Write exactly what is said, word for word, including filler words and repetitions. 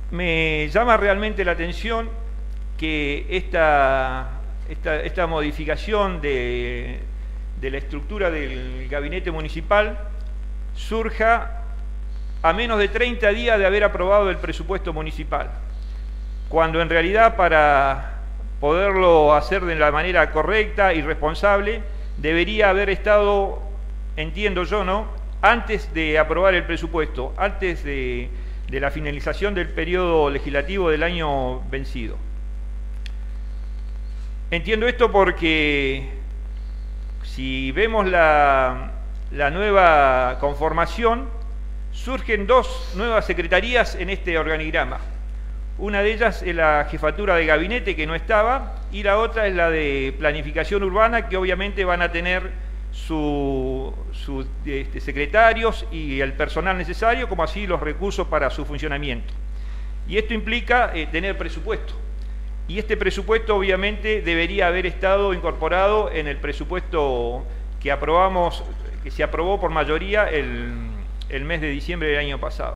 Me llama realmente la atención que esta, esta, esta modificación de, de la estructura del gabinete municipal surja a menos de treinta días de haber aprobado el presupuesto municipal, cuando en realidad para poderlo hacer de la manera correcta y responsable debería haber estado, entiendo yo, ¿no?, antes de aprobar el presupuesto, antes de, de la finalización del periodo legislativo del año vencido. Entiendo esto porque si vemos la, la nueva conformación, surgen dos nuevas secretarías en este organigrama. Una de ellas es la jefatura de gabinete, que no estaba, y la otra es la de planificación urbana, que obviamente van a tener sus su, este, secretarios y el personal necesario, como así los recursos para su funcionamiento. Y esto implica eh, tener presupuesto. Y este presupuesto obviamente debería haber estado incorporado en el presupuesto que aprobamos, que se aprobó por mayoría el, el mes de diciembre del año pasado.